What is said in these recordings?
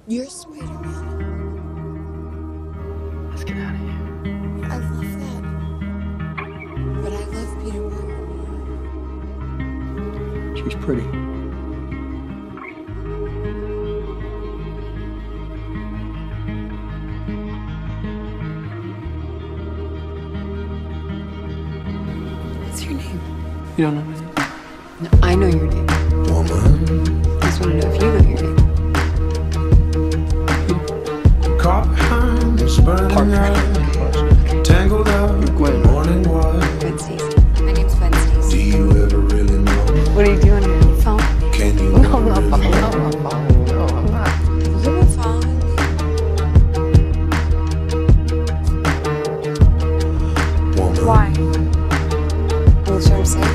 You're Spider-Man. Let's get out of here. I love that. But I love Peter Parker. She's pretty. What's your name? You don't know my name? No, I know your name. Woman, I just want to know if you know your name. caught behind this burning Parker. light, tangled up Gwen. morning water. Gwen Stacy. My name's Gwen Stacy. Do you ever really know? What are you doing here? You following me? Can you No, I'm not ever really following. No, I'm following. No, I'm not. You've been following me. woman? Why? Make sure I'm safe.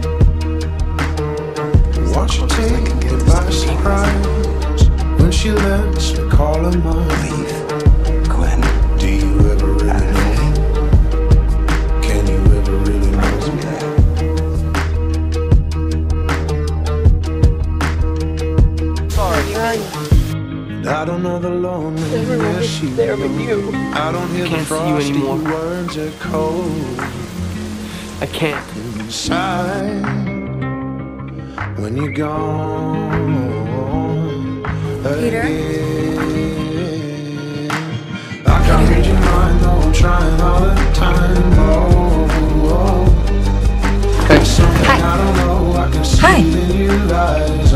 Watch her take it by surprise when she lets me call her mine. Leave. Gwen. Do you ever really know? Can you ever really know? Sorry. And I don't know the loneliness she there with you. I don't hear the Can't see you frosty anymore. words echo I can't. inside when you're gone Peter? again. I can't read your mind though I'm trying all the time. Oh, Okay. there's something Hi. I don't know. I can see Hi. it in your eyes. Oh,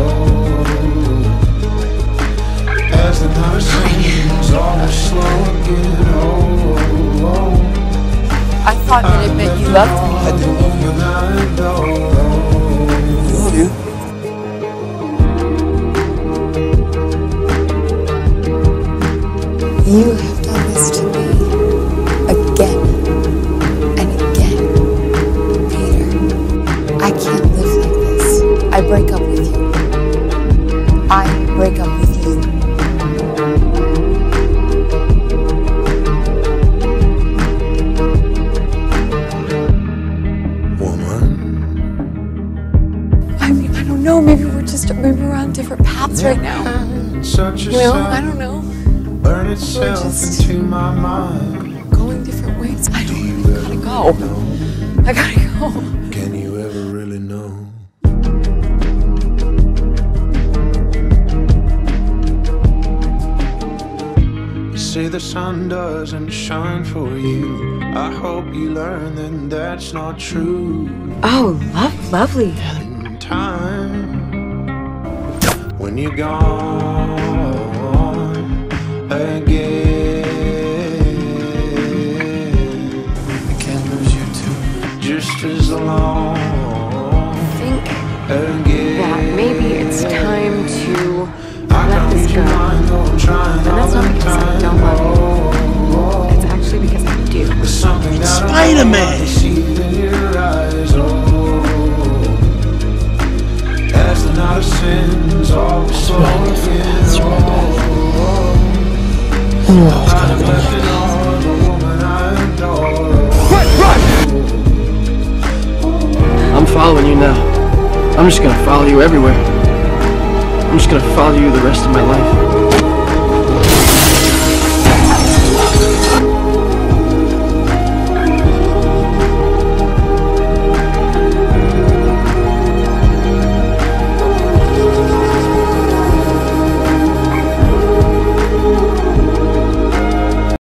as the night seems almost slow again. Oh, I thought that it meant you loved me. I do love you. I love you. You have done this to me again and again, Peter. I can't live like this. I break up with you. I break up with you. woman. I mean, I don't know. Maybe we're on different paths right now. Such a You know, I sun don't know. burn itself just- into my mind. Going different ways. I don't know. I gotta go. I gotta go. Can you ever really know? You say the sun doesn't shine for you. I hope you learn that that's not true. Oh, lovely. In time, when you're gone again, I can't lose you too. just as long I think again. that maybe it's time to I let can't this read go. your mind, though I'm trying And that's all not the because I time. don't love you. Oh, It's actually because I do. there's something that Spider-Man. I see in your eyes. Oh, as the night ascends, all slow again. Oh, I've left it all, the woman I adore. I'm following you now. I'm just gonna follow you everywhere. I'm just gonna follow you the rest of my life.